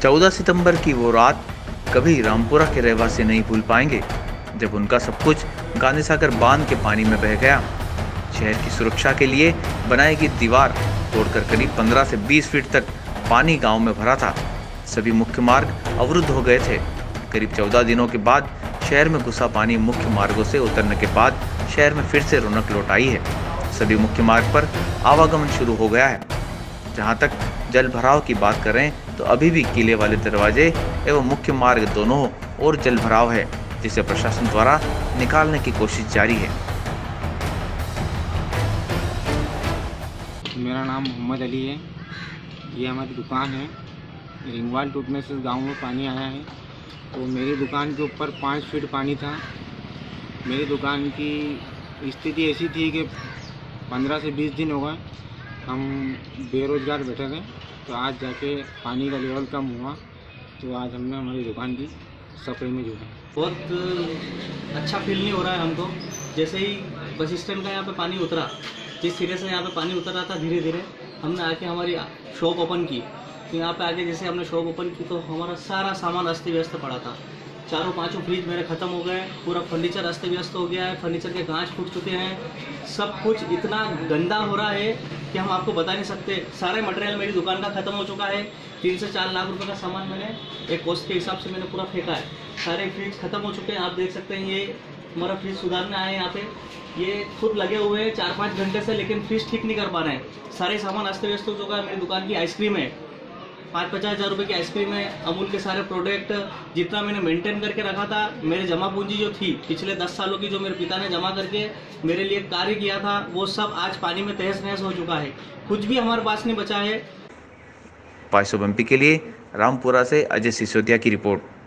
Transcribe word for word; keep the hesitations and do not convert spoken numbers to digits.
चौदह सितंबर की वो रात कभी रामपुरा के रहवासी नहीं भूल पाएंगे, जब उनका सब कुछ गांधीसागर बांध के पानी में बह गया। शहर की सुरक्षा के लिए बनाई गई दीवार तोड़कर करीब पंद्रह से बीस फीट तक पानी गांव में भरा था। सभी मुख्य मार्ग अवरुद्ध हो गए थे। करीब चौदह दिनों के बाद शहर में घुसा पानी मुख्य मार्गों से उतरने के बाद शहर में फिर से रौनक लौट आई है। सभी मुख्य मार्ग पर आवागमन शुरू हो गया है। जहां तक जल भराव की बात करें तो अभी भी किले वाले दरवाजे एवं मुख्य मार्ग दोनों और जल भराव है, जिसे प्रशासन द्वारा निकालने की कोशिश जारी है। मेरा नाम मोहम्मद अली है। ये हमारी दुकान है। रिंगवाल टूटने से गांव में पानी आया है, तो मेरी दुकान के ऊपर पाँच फीट पानी था। मेरी दुकान की स्थिति ऐसी थी कि पंद्रह से बीस दिन हो गए हम बेरोज़गार बैठे थे। तो आज जाके पानी का लेवल कम हुआ, तो आज हमने हमारी दुकान की सफाई में जुटा। बहुत अच्छा फील नहीं हो रहा है हमको। जैसे ही बस स्टैंड का यहाँ पे पानी उतरा, जिस सिरे से यहाँ पे पानी उतर रहा था, धीरे धीरे हमने आके हमारी शॉप ओपन की। तो यहाँ पे आके जैसे हमने शॉप ओपन की तो हमारा सारा सामान अस्त व्यस्त पड़ा था। चारों पांचों फ्रिज मेरे ख़त्म हो गए, पूरा फर्नीचर अस्त व्यस्त हो गया है, फर्नीचर के कांच फूट चुके हैं। सब कुछ इतना गंदा हो रहा है कि हम आपको बता नहीं सकते। सारे मटेरियल मेरी दुकान का ख़त्म हो चुका है। तीन से चार लाख रुपए का सामान मैंने एक कॉस्ट के हिसाब से मैंने पूरा फेंका है। सारे फ्रिज ख़त्म हो चुके हैं। आप देख सकते हैं, ये हमारा फ्रिज सुधारने आए हैं यहाँ पे। ये खुद लगे हुए हैं चार पाँच घंटे से, लेकिन फ्रिज ठीक नहीं कर पा रहे हैं। सारे सामान अस्त व्यस्त हो चुका है। मेरी दुकान की आइसक्रीम है, पाँच पचास हज़ार रुपये की आइसक्रीम है। अमूल के सारे प्रोडक्ट जितना मैंने मेंटेन करके रखा था, मेरे जमा पूंजी जो थी पिछले दस सालों की, जो मेरे पिता ने जमा करके मेरे लिए कार्य किया था, वो सब आज पानी में तहस नहस हो चुका है। कुछ भी हमारे पास नहीं बचा है। वॉइस ऑफ एमपी के लिए रामपुरा से अजय सिसोदिया की रिपोर्ट।